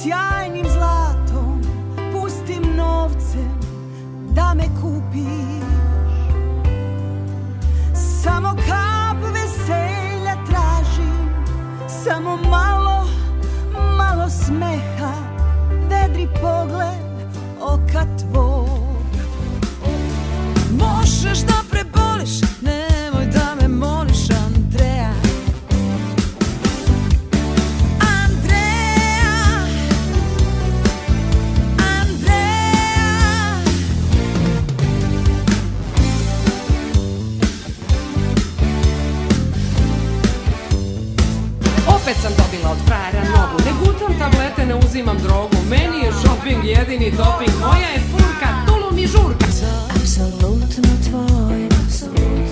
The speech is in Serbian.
sjajnim zlatom, pustim novcem da me kupiš. Samo kap veselja tražim, samo malo, malo smeha, vedri pogled oka tvog. Možeš da preboliš, nemoj da me moliš, Andreja. Opet sam dobila od frajera nogu, ne gutam tablete, ne uzimam drogu. Meni je shopping jedini doping, moja je furka, tulum i žurka. Apsolutno tvoj, apsolutno